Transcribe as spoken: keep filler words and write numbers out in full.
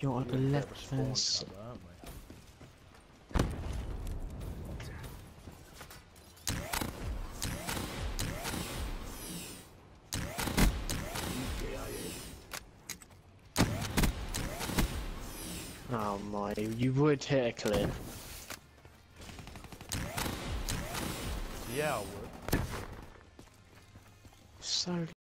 You're on the left hand side. Oh my, you would hit a cliff. Yeah, I would. So